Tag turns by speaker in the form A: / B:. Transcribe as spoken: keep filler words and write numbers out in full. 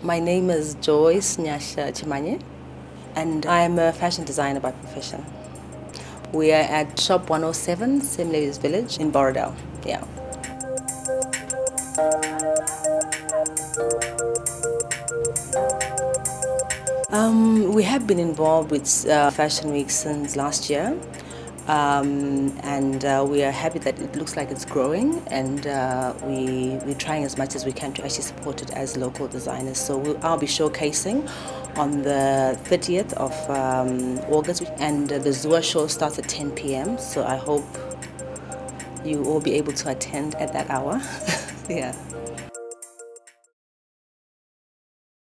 A: My name is Joyce Chimanye, and I'm a fashion designer by profession. We are at Shop one oh seven, Sim Ladies Village in Borodale. Yeah. Um, we have been involved with uh, Fashion Week since last year. Um, and uh, we are happy that it looks like it's growing, and uh, we, we're trying as much as we can to actually support it as local designers. So we'll, I'll be showcasing on the thirtieth of um, August, and uh, the Zuva show starts at ten p m So I hope you all be able to attend at that hour. Yeah.